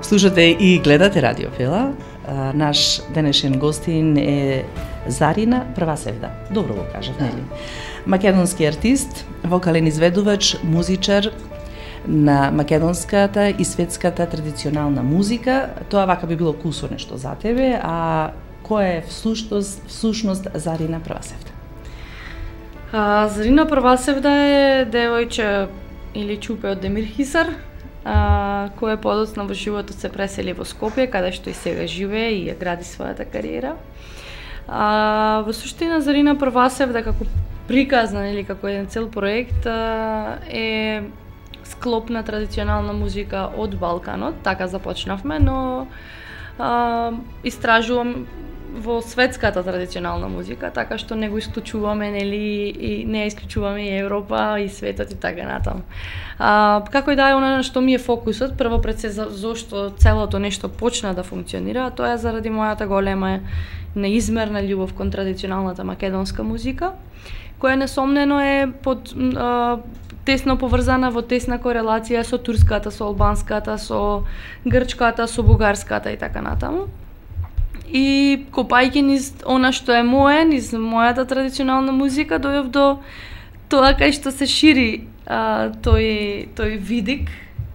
Слушате и гледате Радио Фела. Наш денешен гостин е Зарина Првасевда. Добро го кажав, нели? Македонски артист, вокален изведувач, музичар на македонската и светската традиционална музика. Тоа вака би било кусо нешто за тебе, а која е всушност Зарина Првасевда? Зарина Првасевда е девојче или чупе од Демир Хисар, која подоцна во животот се пресели во Скопје, каде што и сега живее и ја гради својата кариера. Во суштина Зарина Првасевда како приказна или како еден цел проект е склоп на традиционална музика од Балканот, така започнавме, но истражувам во светската традиционална музика, така што не го исклучуваме, нели, и не исклучуваме и Европа и светот и така натаму. Како и да е, она што ми е фокусот, прво пред се зошто целото нешто почна да функционира, тоа е заради мојата голема неизмерна љубов кон традиционалната македонска музика, која несомнено е тесно поврзана во тесна корелација со турската, со албанската, со грчката, со бугарската и така натаму. И копајќи низ она што е мое, низ мојата традиционална музика, дојдов до тоа кај што се шири тој видик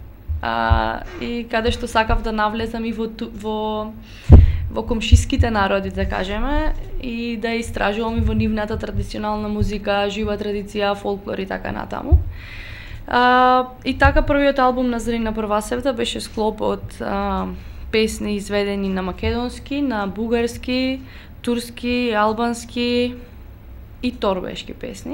и каде што сакав да навлезам и во комшиските народи, да кажеме, и да истражувам и во нивната традиционална музика, жива традиција, фолклор и така натаму. И така првиот албум на Зарина Првасевда беше склоп од песни изведени на македонски, на бугарски, турски, албански и торбешки песни.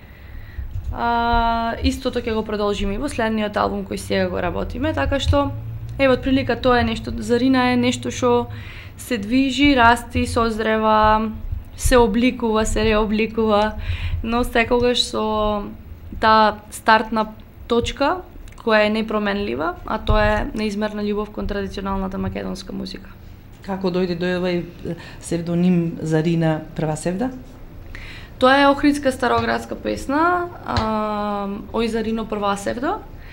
Истото ќе го продолжиме и во следниот албум кој сега го работиме, така што ево отприлика тоа е нешто. Зарина е нешто што се движи, расти, созрева, се обликува, се реобликува, но секогаш со таа стартна точка која е непроменлива, а тоа е неизмерна љубов кон традиционалната македонска музика. Како дојде до овој псевдоним Зарина Првасевда? Тоа е охридска староградска песна, Ој Зарино Првасевдо.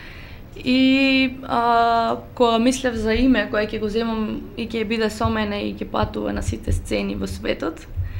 И кога мислев за име кое ќе го земам и ќе биде со мене и ќе патува на сите сцени во светот,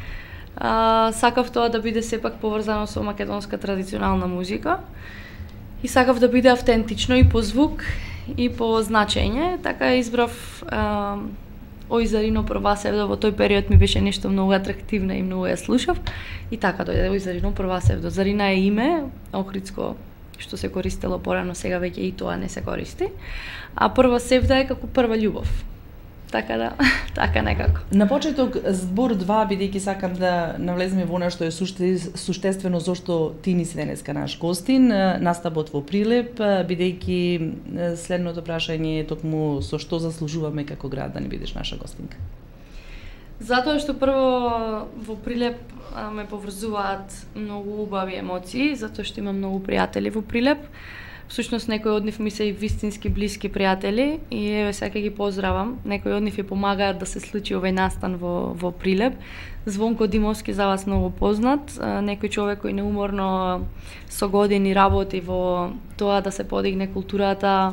сакав тоа да биде сепак поврзано со македонска традиционална музика. И сакав да биде автентично и по звук и по значење, така избрав Ој Зарино Првасевдо. Во тој период ми беше нешто многу атрактивно и многу ја слушав, и така дојде Ој Зарино Првасевдо. Зарина е име охридско што се користело порано, сега веќе и тоа не се користи. А Првасевда е како прва љубов. Така да, така некако. На почеток збор 2, бидејќи сакам да навлеземе во она што е суштествено зошто ти ни си денеска наш гостин, наставот во Прилеп, бидејќи следното прашање е токму со што заслужуваме како град да ни бидеш наша гостинка. Затоа што прво во Прилеп ме поврзуваат многу убави емоции, затоа што имам многу пријатели во Прилеп. Всушност некои од нив ми се и вистински блиски пријатели и еве сега ги поздравам. Некои од нив ја помагаат да се случи овој настан во Прилеп. Звонко Димовски, за вас многу познат, некој човек кој неуморно со години работи во тоа да се подигне културата,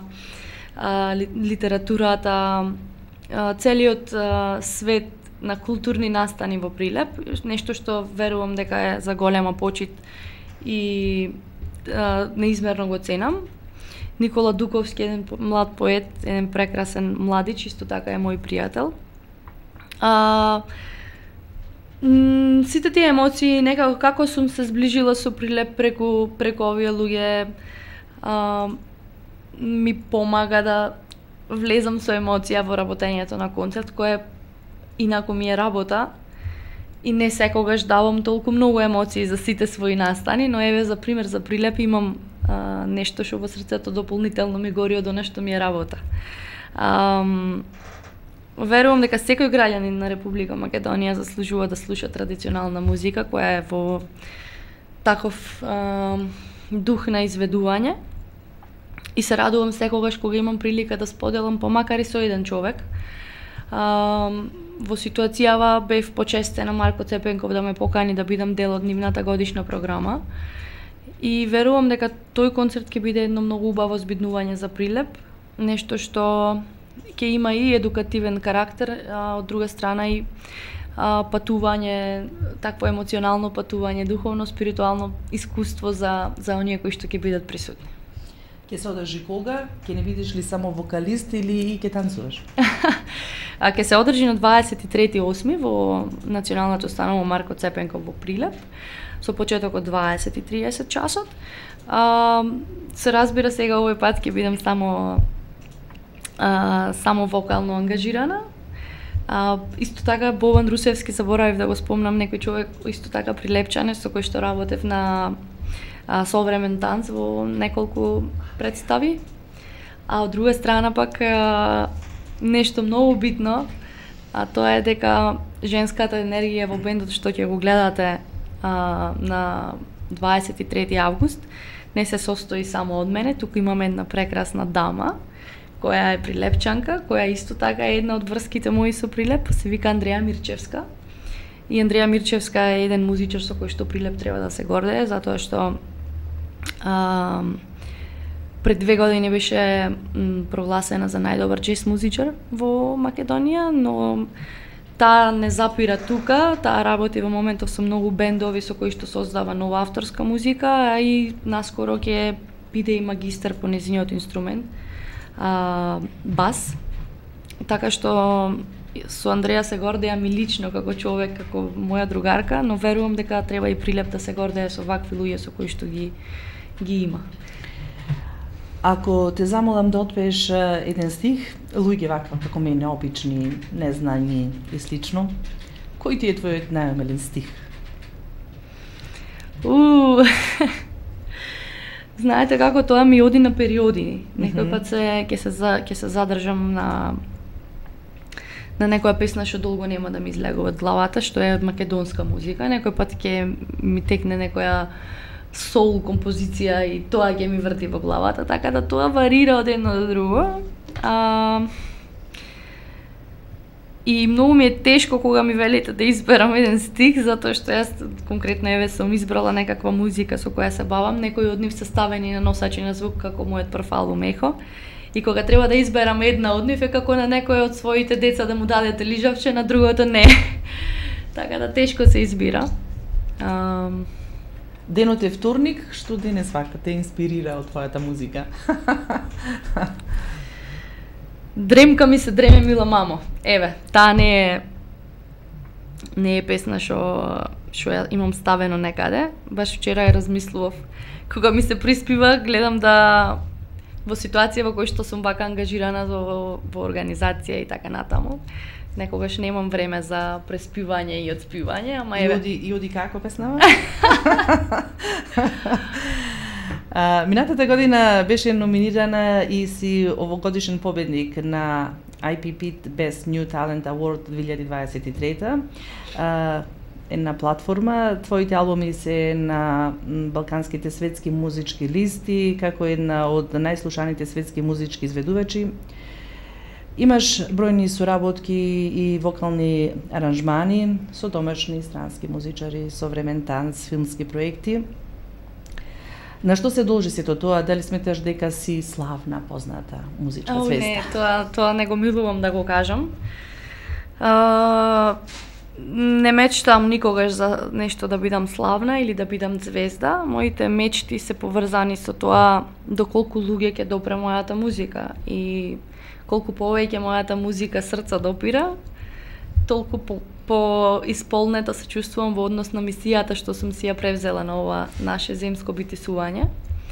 литературата, целиот свет на културни настани во Прилеп, нешто што верувам дека е за голема почит и неизмерно го ценам. Никола Дуковски, еден млад поет, еден прекрасен младич, исто така е мој пријател. Сите тие емоции, некако како сум се зближила со Прилеп преку овие луѓе, ми помага да влезам со емоција во работењето на концерт, кој инаку ми е работа и не секогаш давам толку многу емоции за сите своји настани, но еве за пример за Прилеп имам нешто што во срцето дополнително ми гори од она што ми е работа. Верувам дека секој граѓанин на Република Македонија заслужува да слуша традиционална музика која е во таков дух на изведување, и се радувам секогаш кога имам прилика да споделам помакар и со еден човек. Во ситуацијава бев почестена Марко Цепенков да ме покани да бидам дел од нивната годишна програма. И верувам дека тој концерт ќе биде едно многу убаво збиднување за Прилеп, нешто што ќе има и едукативен карактер, од друга страна и патување, такво емоционално патување, духовно, спиритуално искуство за оние кои што ќе бидат присутни. Ќе се одржи кога? Ќе не бидеш ли само вокалист или ќе танцуваш? Ќе се одржи на 23.8 во Националната установа Марко Цепенков во Прилеп, со почеток од 20:30 часот. Се разбира, сега овој пат ќе бидам само вокално ангажирана. Исто така Бован Русевски, заборавив да го спомнам, некој човек исто така прилепчанец со кој што работев на современ танц во неколку представи. А од друга страна пак нешто многу битно, тоа е дека женската енергија во бендот што ќе го гледате на 23 август не се состои само од мене, туку имаме една прекрасна дама која е прилепчанка, која исто така е една од врските мои со Прилеп, се вика Андреја Мирчевска. И Андреја Мирчевска е еден музичар со кој што Прилеп треба да се гордее, затоа што пред 2 години беше прогласена за најдобар џез музичар во Македонија, но таа не запира тука, таа работи во моментов со многу бендови со кои што создава нова авторска музика, а и наскоро ќе биде и магистар по нејзиниот инструмент, бас. Така што со Андреја се гордеам и лично како човек, како моја другарка, но верувам дека треба и Прилеп да се гордее со вакви луѓе со кои што ги има. Ако те замолам да отпееш еден стих, луѓе ваква како мене, обични, незнани и слично, кој ти е твојот најомилен стих? Знаете како тоа ми оди на периоди. Некој пат ќе се задржам на некоја песна што долго нема да ми излегува од главата, што е од македонска музика. Некој пат ќе ми текне некоја соул композиција и тоа ќе ми врти во главата, така да тоа варира од едно до друго. И многу ми е тешко кога ми велите да изберам еден стих, затоа што јас конкретно сум избрала некаква музика со која се бавам, некои од нив се ставени на носачи на звук како мојот прв албум Ехо. И кога треба да изберам една од нив е како на некој од своите деца да му дадете лижавче, на другото не. Така да тешко се избира. Денот е вторник, што денес вака те инспирира од твојата музика? Дремка ми се дреме мила мамо. Еве, таа не е песна што ја имам ставено некаде. Баш вчера ја размислував. Кога ми се приспива, гледам да во ситуација во која што сум вака ангажирана во организација и така натаму, некогаш немам време за преспивање и отспивање, ама еве. И оди како песнава? Минатата година беше номинирана и си овогодишен победник на IPP Best New Talent Award 2023. Една платформа. Твоите албуми се на балканските светски музички листи, како една од најслушаните светски музички изведувачи. Имаш бројни соработки и вокални аранжмани со домашни и странски музичари, современ танц, филмски проекти. На што се должи сето тоа? Дали сметаш дека си славна, позната музичка звезда? Не, тоа не го милувам да го кажам. Не мечтам никогаш за нешто да бидам славна или да бидам звезда. Моите мечти се поврзани со тоа доколку луѓе ќе допре мојата музика и колку повеќе мојата музика срца допира, толку по исполнета се чувствувам во однос на мисијата што сум си ја превзела на ова наше земско битисување.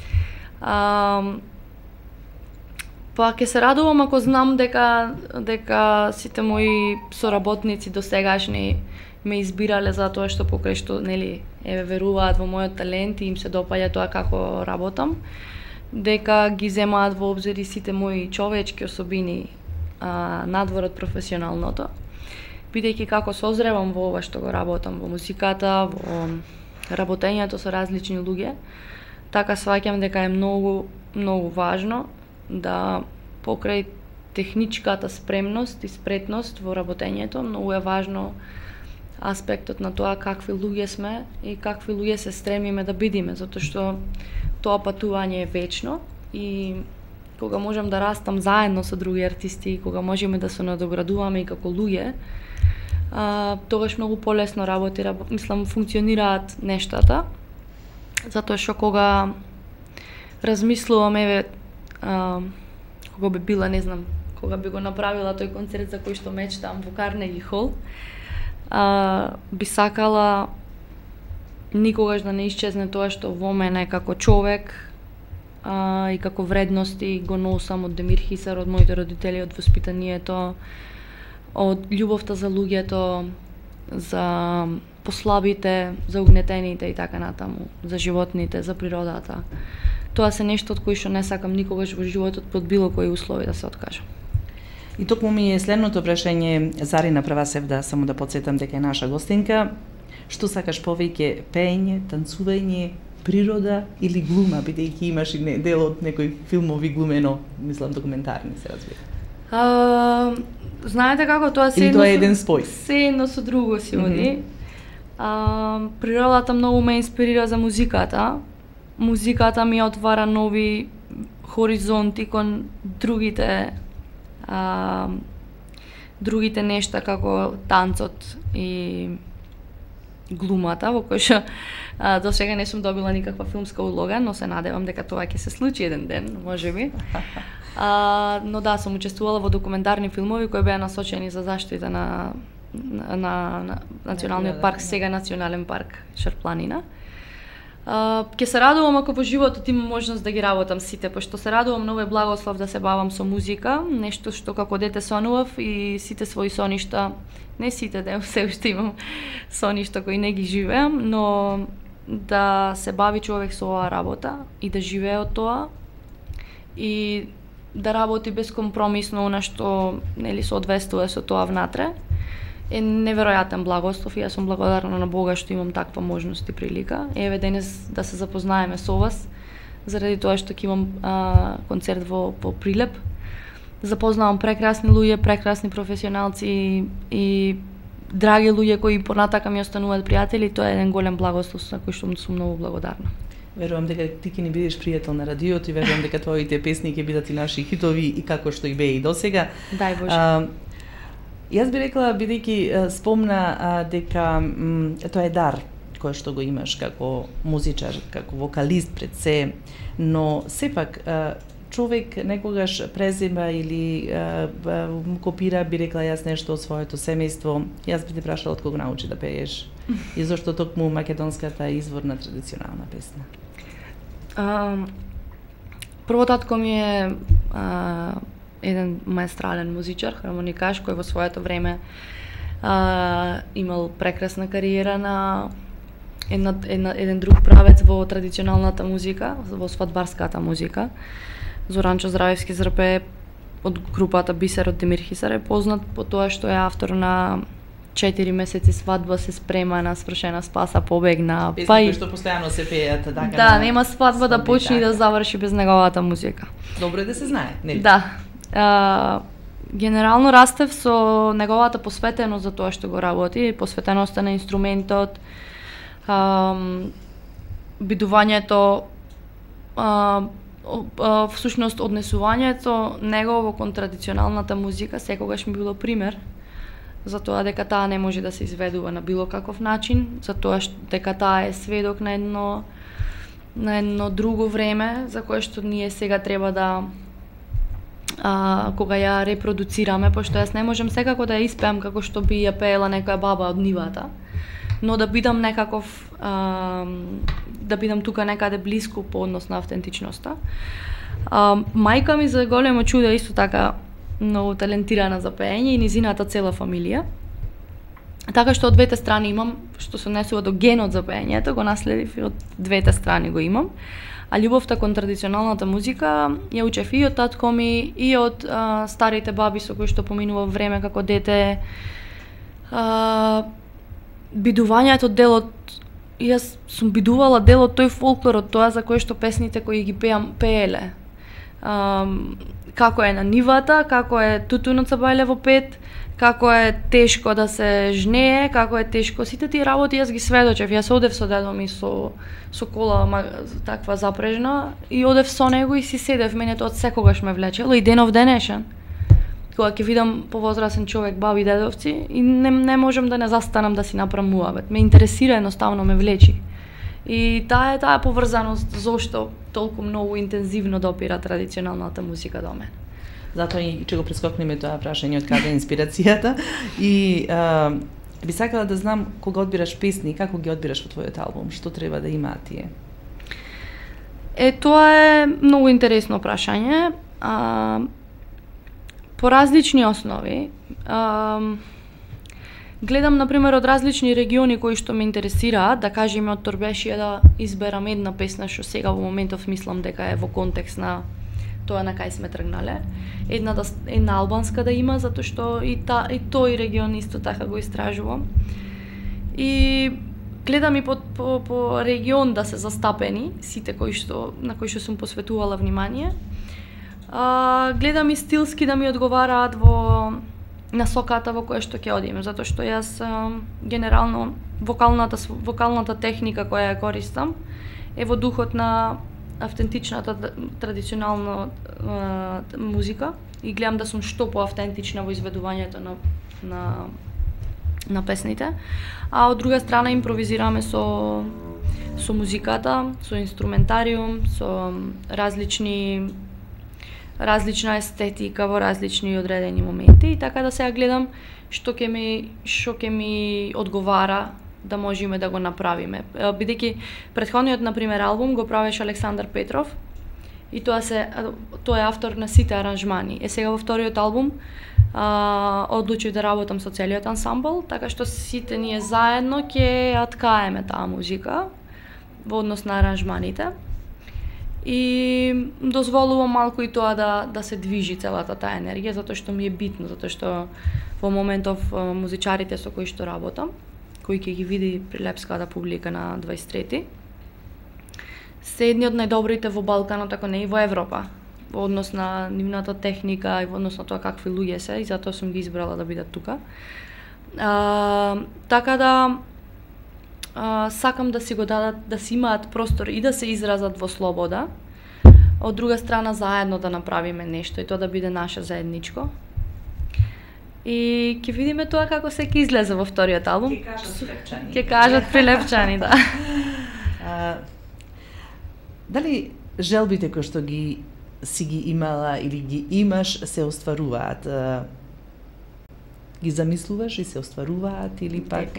Па ќе се радувам ако знам дека сите мои соработници досегашни ме избирале затоа што покрај што веруваат во мојот талент и им се допаѓа тоа како работам, дека ги земаат во обзир и сите мои човечки особини надвор од професионалното. Бидејќи како созревам во ова што го работам, во музиката, во работењето со различни луѓе, така сваќам дека е многу важно да покрај техничката спремност и спретност во работењето, многу е важно аспектот на тоа какви луѓе сме и какви луѓе се стремиме да бидиме, затоа што тоа патување е вечно и кога можам да растам заедно со други артисти, кога можеме да се надоградуваме и како луѓе, тогаш многу полесно мислам, функционираат нештата. Затоа што кога размислувам, кога би била, не знам, кога би го направила тој концерт за кој што мечтам во Карнеги хол, би сакала никогаш да не исчезне тоа што во мене како човек и како вредности го носам од Демир Хисар, од моите родители, од воспитанието, од љубовта за луѓето, за послабите, за угнетените и така натаму, за животните, за природата. Тоа се нешто од кој што не сакам никогаш во животот под било кои услови да се откажам. И токму ми е следното прашање, Зарина Првасевда, само да подсетам дека е наша гостинка. Што сакаш повеќе, пеење, танцување, природа или глума, бидејќи имаш и дел од некои филмови глумено, мислам документарни се разбира. Знаете како тоа се едно е еден спој. Се едно со друго си оди. Природата многу ме инспирира за музиката. Музиката ми отвара нови хоризонти кон другите нешта како танцот и глумата, во кој што до сега не сум добила никаква филмска улога, но се надевам дека тоа ќе се случи еден ден, можеби. Но да, сум учествувала во документарни филмови кои беа насочени за заштита на националниот парк, сега национален парк Шарпланина. Ќе се радувам ако во животот имам можност да ги работам сите, пошто се радувам на овој благослов да се бавам со музика, нешто што како дете сонував и сите своји соништа, не сите, да се уште имам соништа кои не ги живеам, но да се бави човек со оваа работа и да живее од тоа и да работи безкомпромисно она што нели соодветствува со тоа внатре. Е неверојатен благослов и јас сум благодарна на Бога што имам таква можност и прилика. Еве денес да се запознаеме со вас, заради тоа што ќе имам концерт во Прилеп. Запознавам прекрасни луѓе, прекрасни професионалци и драги луѓе кои понатака ми остануваат пријатели. Тоа е еден голем благослов за кој што сум многу благодарна. Верувам дека ти ќе ни бидеш пријател на радиото и верувам дека твоите песни ќе бидат и наши хитови и како што и беа и досега. Дај Боже. Јас би рекла, бидејќи спомна дека тоа е дар кој што го имаш како музичар, како вокалист пред се, но сепак човек некогаш презема или копира, би рекла јас нешто од своето семејство. Јас би те прашала од кога научи да пееш и зошто токму македонската е изворна традиционална песна? Прво татко ми е еден маестрален музичар, хармоникаш, кој во своето време имал прекрасна кариера на еден друг правец во традиционалната музика, во свадбарската музика. Зоранчо Здравевски Зрпе од групата Бисер од Демир Хисар е познат по тоа што е автор на 4 месеци свадба се спрема, на свршена спаса побегна. Песни кои што постојано се пеат, така. Да, нема свадба да почне и да заврши без неговата музика. Добро е да се знае, нели? Да. Генерално растев со неговата посветеност за тоа што го работи, посветеноста на инструментот, бидувањето, всушност однесувањето негово кон традиционалната музика секогаш ми било пример за тоа дека таа не може да се изведува на било каков начин, за тоа дека таа е сведок на едно друго време за кое што ние сега треба да кога ја репродуцираме, пошто јас не можам секако да ја испеам како што би ја пеела некоја баба од нивата, но да бидам некаков, да бидам тука некаде блиску по однос на автентичноста. Мајка ми за големо чудо исто така многу талентирана за пеење и низината цела фамилија. Така што од двете страни имам, што се однесува до генот за пеењето, го наследив и од двете страни го имам. А љубовта кон традиционалната музика ја учев и од татко ми и од старите баби со кои што поминува време како дете. Бидувањето делот, јас сум бидувала дел од тој фолклор, од тоа за кој што песните кои ги пееле. како е на нивата, како е тутунот со Бајлево 5, како е тешко да се жнее, како е тешко сите тие работи, јас ги сведочев. Јас одев со дедо ми со кола таква запрежна и одев со него и си седев, мене тоа од секогаш ме влечело и денов денешен. Кога ќе видам повозрасен човек, баби, дедовци, и не можам да не застанам да си направам муабет. Ме интересира, едноставно ме влечи. И таа поврзаност зошто толку многу интензивно допира традиционалната музика до мене. Затоа и че го прескокнеме тоа прашање од каде е инспирацијата и би сакала да знам кога одбираш песни, како ги одбираш во твојот албум, што треба да имаат тие? Тоа е многу интересно прашање. По различни основи. Гледам, например, од различни региони кои што ме интересираат, да кажеме од Торбешија да изберам една песна што сега во моментов мислам дека е во контекст на тоа на кај сме тргнале. Една албанска да има, затоа што и тој регион исто така го истражувам. И гледам и по регион да се застапени сите на кои што сум посветувала внимание. Гледам и стилски да ми одговараат во насоката во која што ќе одиме, затоа што јас генерално вокалната техника која ја користам е во духот на автентичната традиционална музика и гледам да сум што поавтентична во изведувањето на песните. А од друга страна импровизираме со музиката, со инструментариум, со различна естетика во различни одредени моменти и така да сега гледам што ќе ми одговара да можеме да го направиме. Бидејќи претходниот, например, албум го правеше Александар Петров и тој е автор на сите аранжмани. Сега во вториот албум одлучив да работам со целиот ансамбл, така што сите ние заедно ќе ја ткаеме таа музика во однос на аранжманите. И дозволувам малку и тоа да се движи целата таа енергија, затоа што ми е битно, затоа што во моментов музичарите со кои што работам, кои ќе ги види прилепската публика на 23-ти, се едни од најдобрите во Балканот, ако не и во Европа, во однос на нивната техника и во однос на тоа какви луѓе се, и затоа сум ги избрала да бидат тука. Така да сакам да си го дадат, да си имаат простор и да се изразат во слобода, од друга страна заедно да направиме нешто и тоа да биде наше заедничко. И ќе видиме тоа како се ќе излезе во вториот албум. Ќе кажат прилепчани, да. Дали желбите кои што си ги имала или ги имаш се остваруваат? Ги замислуваш и се остваруваат или пак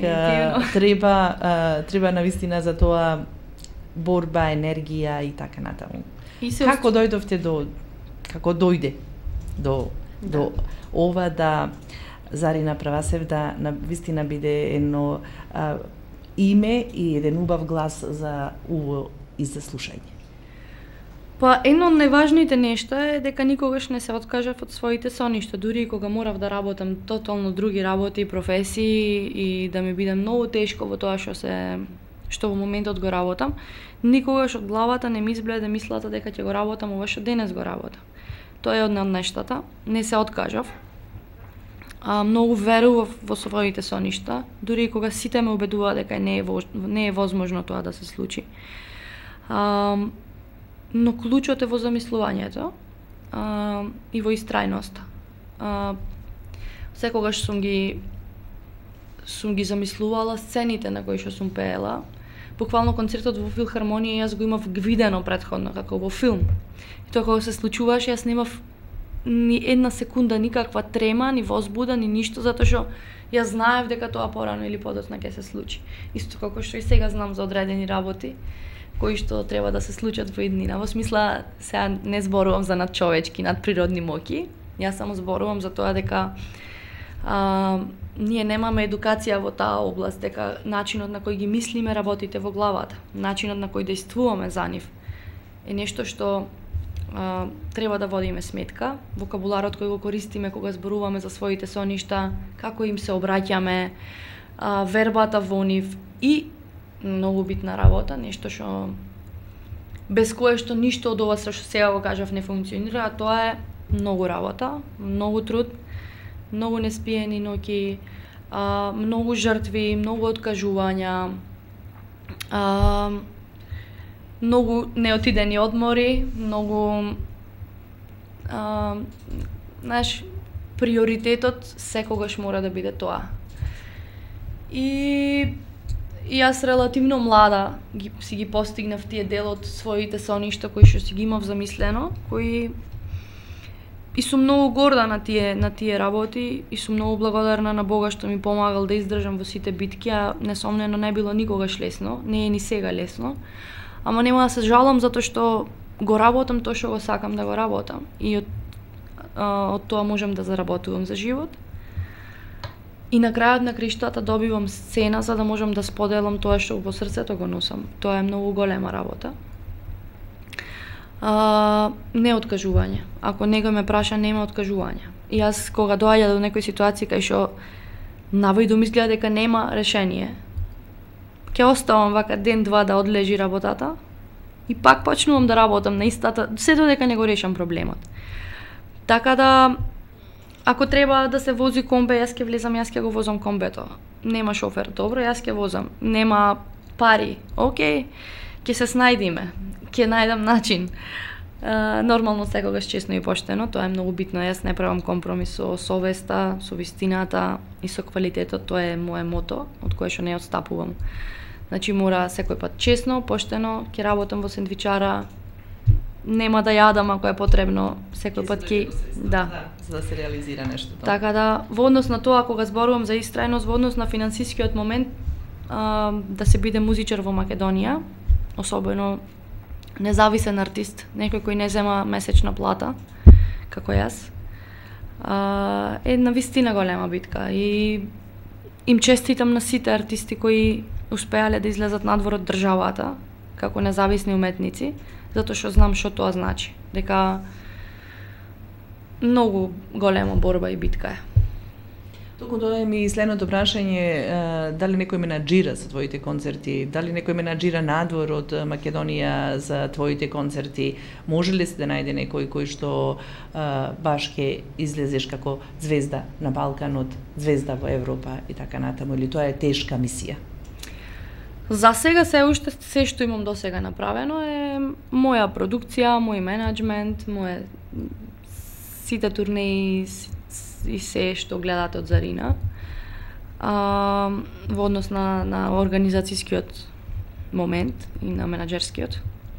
треба навистина за тоа борба, енергија и така натаму? Како дојдовте како дојде до ова да Зарина Правасевда навистина биде едно име и еден убав глас за уво и за слушање? Па, едно од најважните нешта е дека никогаш не се откажав од своите соништа, дури и кога морав да работам тотално други работи и професии и да ми биде многу тешко во тоа што во моментот го работам, никогаш од главата не ми избледе мислата дека ќе го работам ова што денес го работам. Тоа е една од нештата, не се откажав. Многу верував во своите соништа, дури и кога сите ме убедуваа дека не е возможно тоа да се случи. Но клучот е во замислувањето и во истрајноста. Секогаш сум ги замислувала сцените на кои што сум пеела. Буквално концертот во филхармонија јас го имав видено претходно како во филм. И тоа кога се случуваше, јас немав ни една секунда никаква трема, ни возбуда, ни ништо, затоа што јас знаев дека тоа порано или подоцна ќе се случи. Исто како што и сега знам за одредени работи кои што треба да се случат во иднина. Во смисла, сега не зборувам за надчовечки, надприродни моки. Јас само зборувам за тоа дека ние немаме едукација во таа област, дека начинот на кој ги мислиме работите во главата, начинот на кој действуваме за нив е нешто што треба да водиме сметка. Вокабуларот кој го користиме кога зборуваме за своите соништа, како им се обраќаме, вербата во нив и многу битна работа, нешто што без кое што ништо од ова што сега го кажав не функционира, а тоа е многу работа, многу труд, многу неспиени ноќи, многу жртви, многу откажувања, многу неотидени одмори, многу знаеш, приоритетот секогаш мора да биде тоа. И јас релативно млада си ги постигнав тие дел од своите соништа кои што си ги имав замислено, кои и сум многу горда на тие работи и сум многу благодарна на Бога што ми помагал да издржам во сите битки, а несомнено не било никогаш лесно, не е ни сега лесно. Ама нема да се жалам затоа што го работам тоа што го сакам да го работам и од тоа можам да заработувам за живот. И на крајот на криштата добивам сцена за да можам да споделам тоа што во срцето го носам. Тоа е многу голема работа. Не откажување. Ако некој ме праша, нема откажување. И јас кога доаѓа до некој ситуација кај што навидум изгледа дека нема решение, ќе оставам вака ден-два да одлежи работата и пак почнувам да работам на истата, се додека не го решам проблемот. Така да, ако треба да се вози комбе, јас ќе влезам, јас ќе го возам комбето. Нема шофер, добро, јас ќе возам. Нема пари, окей, ќе се снајдиме, ќе најдам начин. Нормално секогаш честно и поштено, тоа е многу битно. Јас не правам компромис со совеста, со вистината и со квалитетот, тоа е мое мото, од кое што не отстапувам. Значи мора секој пат честно, поштено, ќе работам во сендвичара, нема да јадам ако е потребно, секој пат ќе да, за да се реализира нешто. Така да, во однос на тоа кога зборувам за истрајност, во однос на финансискиот момент, да се биде музичар во Македонија, особено независен артист, некој кој не зема месечна плата, како јас, е на вистина голема битка и им честитам на сите артисти кои успеале да излезат надвор од државата, како независни уметници, затоа што знам што тоа значи, дека многу голема борба и битка е. Токму тоа е ми следното прашање, дали некој менаџира за твоите концерти, дали некој менаџира надвор од Македонија за твоите концерти, може ли се да најде некој кој што баш ќе излезеш како звезда на Балканот, звезда во Европа и така натаму, или тоа е тешка мисија? За сега се уште се што имам до сега направено е моја продукција, мој менеджмент, сите турнеи и се што гледате од Зарина во однос на организацијскиот момент и на менаџерскиот.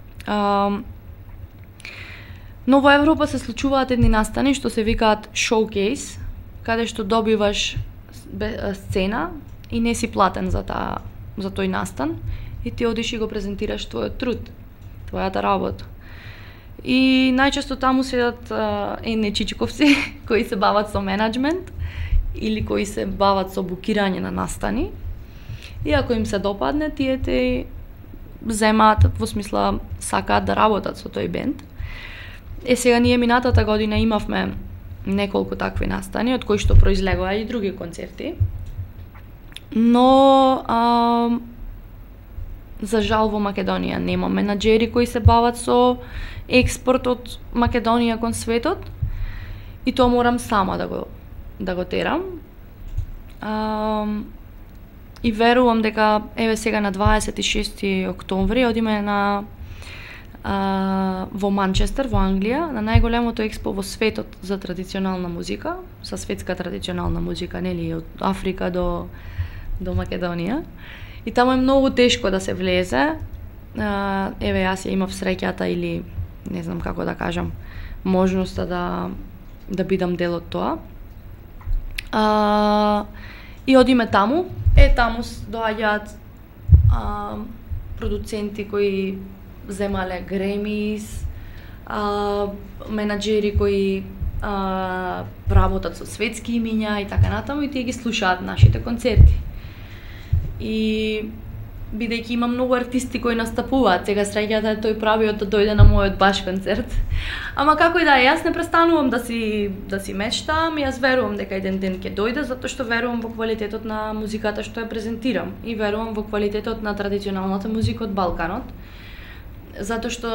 Но во Европа се случуваат едни настани што се викаат шоукейс, каде што добиваш сцена и не си платен за тој настан и ти одиш и го презентираш твојот труд, твојата работа. И најчесто таму седат едни чичковци кои се бават со менеджмент или кои се бават со букирање на настани. И ако им се допадне, тие те земаат, во смисла сакаат да работат со тој бенд. Сега ние минатата година имавме неколку такви настани, од кои што произлегоа и други концерти. Но за жал во Македонија нема менаџери кои се бават со експорт од Македонија кон светот и тоа морам сама да го терам. И верувам дека еве сега на 26 октомври одиме во Манчестер, во Англија, на најголемото експо во светот за традиционална музика, за светска традиционална музика, нели, од Африка до Македонија. И таму е многу тешко да се влезе. Еве јас ја имав среќата или не знам како да кажам, можноста да бидам дел од тоа. И одиме таму. Таму доаѓаат продуценти кои земале Гремис, менаџери кои работат со светски имиња и така натаму и тие ги слушаат нашите концерти. И бидејќи има многу артисти кои настапуваат, сега среќата е тој правиот да дојде на мојот баш концерт. Ама како и да е, јас не престанувам да си мечтам, јас верувам дека еден ден ќе дојде, затоа што верувам во квалитетот на музиката што ја презентирам и верувам во квалитетот на традиционалната музика од Балканот. затоа што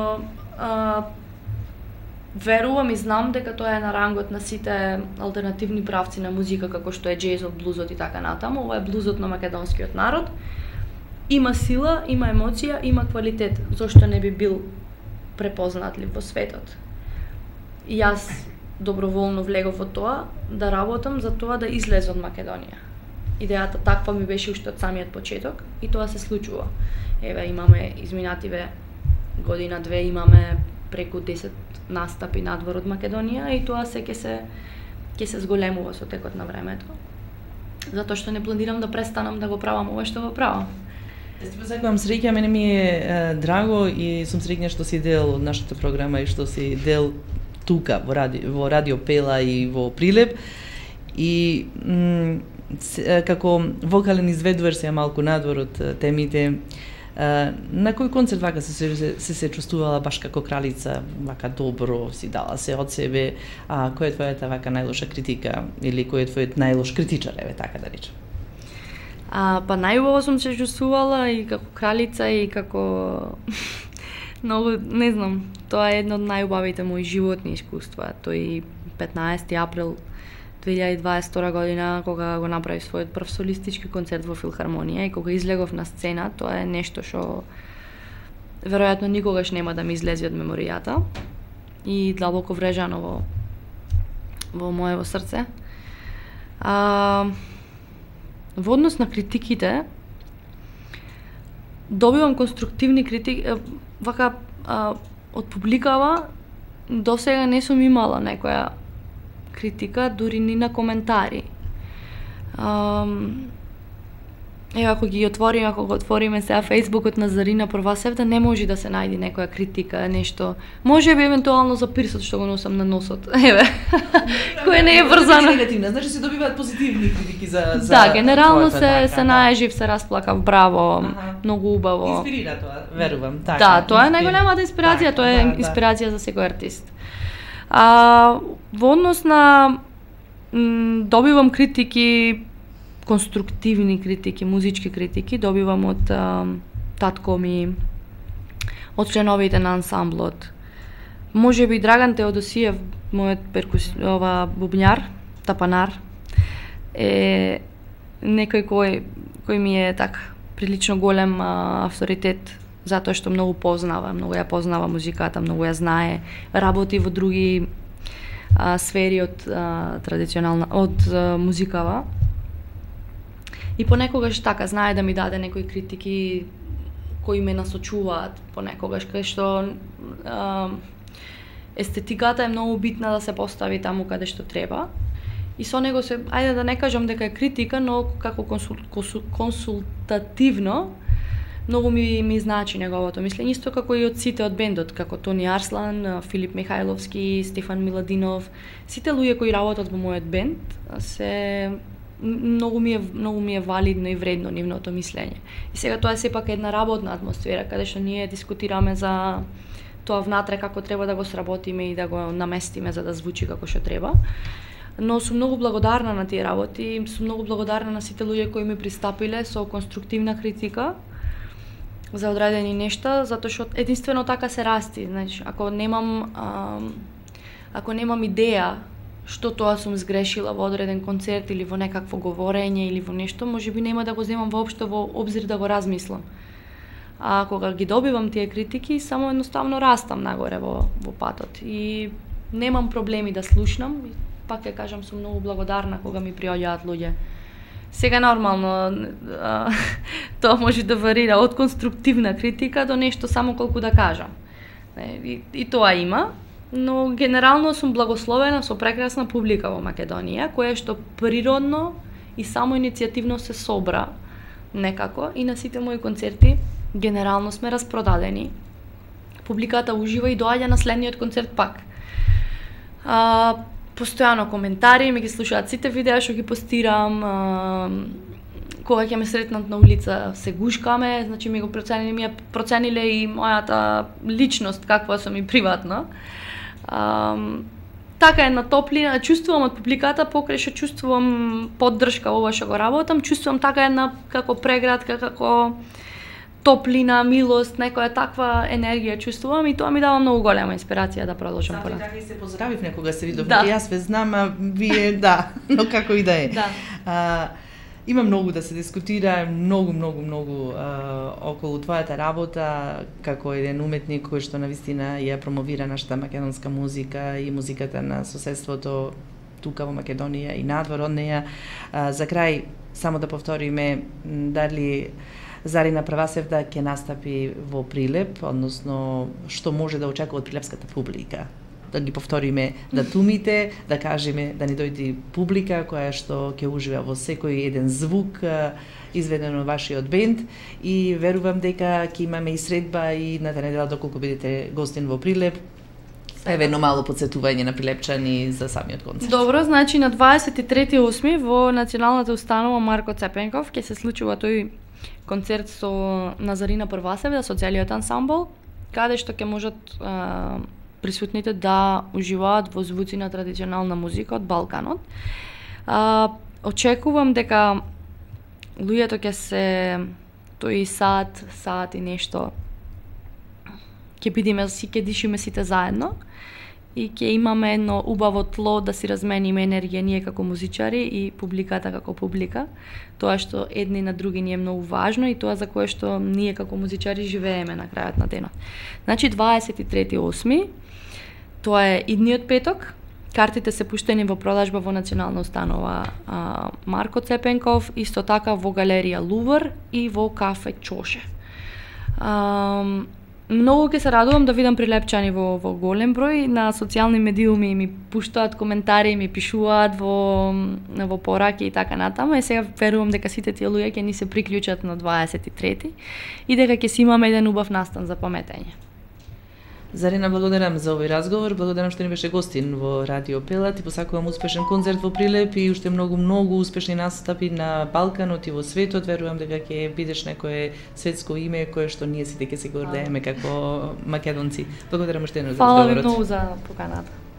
верувам и знам дека тоа е на рангот на сите алтернативни правци на музика како што е џезот, блузот и така натаму. Ова е блузот на македонскиот народ. Има сила, има емоција, има квалитет. Зошто не би бил препознатлив во светот? И јас доброволно влегов во тоа да работам за тоа да излезам од Македонија. Идејата таква ми беше уште од самиот почеток и тоа се случува. Еве имаме изминативе година-две имаме преку 10 настапи надвор од Македонија и тоа се ќе се зголемува со текот на времето. Затоа што не планирам да престанам да го правам ова што го правам. Јас ти посакувам среќа, мене ми е драго и сум среќна што си дел од нашата програма и што си дел тука во Радио Пела и во Прилеп. И како вокален изведувач се малку надвор од темите. На кој концерт вака се чувствувала баш како кралица, вака добро си дала се од себе, а кој е твојата вака најлоша критика или кој е твојот најлош критичар, еве така да речем? Па најубаво сум се чувствувала и како кралица и како многу, не знам, тоа е едно од најубавите мои животни искуства. Тој 15 април 2022 година, кога го направив својот прв солистички концерт во Филхармонија и кога излегов на сцена, тоа е нешто што веројатно никогаш нема да ми излезе од меморијата и длабоко врежано во моево срце. Во однос на критиките, добивам конструктивни критики, вака од публикава досега не сум имала некоја критика, дури ни на коментари. Ако го отвориме сега Фејсбукот на Зарина Првасевда, не може да се најде некоја критика, нешто. Може би евентуално за пирсот што го носам на носот. Еве. Кој не е врзано. Негативна, значи се добиваат позитивни критики за Да, генерално се најжив, се расплакав, браво, многу убаво. Инспирира тоа, верувам, така. Да, тоа е најголемата инспирација, тоа е инспирација за секој артист. Во однос на добивам критики, конструктивни критики, музички критики, добивам од татко ми, од членовите на ансамблот. Може би Драган Теодосиев, мојот бубњар, тапанар, е некој кој ми е така прилично голем авторитет, затоа што многу ја познава музиката, многу ја знае, работи во други сфери од музикава. И понекогаш така знае да ми даде некои критики кои ме насочуваат понекогаш, кај што естетиката е многу битна да се постави таму каде што треба. И со него ајде да не кажам дека е критика, но како консултативно многу ми значи неговото мислење, исто како и од сите од бендот, како Тони Арслан, Филип Михајловски, Стефан Миладинов, сите луѓе кои работат во мојот бенд, многу ми е валидно и вредно нивното мислење. И сега тоа е сепак една работна атмосфера, каде што ние дискутираме за тоа внатре како треба да го сработиме и да го наместиме за да звучи како што треба. Но сум многу благодарна на тие работи, сум многу благодарна на сите луѓе кои ми пристапиле со конструктивна критика за одредени нешта, затоа што единствено така се расти. Значи, ако немам идеја што тоа сум сгрешила во одреден концерт или во некакво говорење или во нешто, можеби нема да го земам воопшто во обзир да го размислам. А кога ги добивам тие критики, само едноставно растам нагоре во патот и немам проблеми да слушнам. Пак ќе кажам, сум многу благодарна кога ми приоѓаат луѓе. Сега нормално тоа може да варира од конструктивна критика до нешто само колку да кажам. И тоа има, но генерално сум благословена со прекрасна публика во Македонија, која што природно и само иницијативно се собра некако и на сите мои концерти генерално сме распродадени. Публиката ужива и доаѓа на следниот концерт пак. Постојано коментари, ми ги слушаат сите видеа што ги постирам, кога ќе ме сретнат на улица се гушкаме, значи ми процениле и мојата личност каква сум и приватно. Така една топлина, чувствувам од публиката, покрај што чувствувам поддршка ова што го работам, чувствувам така една како преградка, како топлина, милост, некоја таква енергија чувствувам и тоа ми дава многу голема инспирација да продолжам понатаму. Така и се поздравив некога се видов, да. Јас ве знам, а вие да, но како и да е. Да. Има многу да се дискутира, многу околу твојата работа како еден уметник кој што навистина ја промовира нашата македонска музика и музиката на соседството тука во Македонија и надвор од неја. За крај само да повториме дали Зарина Правасевда ќе настапи во Прилеп, односно што може да очекува од прилепската публика. Да ги повториме датумите, да кажеме да ни дојде публика која што ќе ужива во секој еден звук изведен од вашиот бенд и верувам дека ќе имаме и средба и на недела доколку бидете гостин во Прилеп. Едно мало подсетување на прилепчани за самиот концерт. Добро, значи на 23.8 во Националната установа Марко Цепенков ќе се случува тој концерт со Зарина Правасевда, со целиот ансамбл, каде што ќе можат присутните да уживаат во звуци на традиционална музика од Балканот. Очекувам дека луѓето ќе се тој саат и нешто ќе бидеме ќе дишиме сите заедно и ќе имаме едно убаво тло да си размениме енергија ние како музичари и публиката како публика. Тоа што едни на други ни е многу важно и тоа за кое што ние како музичари живееме на крајот на денот. Значи 23.8. Тоа е идниот петок. Картите се пуштени во продажба во Национална установа Марко Цепенков, исто така во галерија Лувр и во кафе Чоше. Многу ќе се радувам да видам прилепчани во голем број. На социјални медиуми ми пуштаат коментари, ми пишуваат во пораки и така натаму. И сега верувам дека сите тие луѓе ќе ни се приклучат на 23 и дека ќе си имаме еден убав настан за паметење. Зарина, благодарам за овој разговор, благодарам што ни беше гостин во Радио Пела, ти посакувам успешен концерт во Прилеп и уште многу успешни настапи на Балканот и во светот. Верувам дека ќе бидеш некое светско име кое што ние сите ќе се гордееме како македонци. Благодарам уште еднаш за разговорот. Фала ви многу за поканата.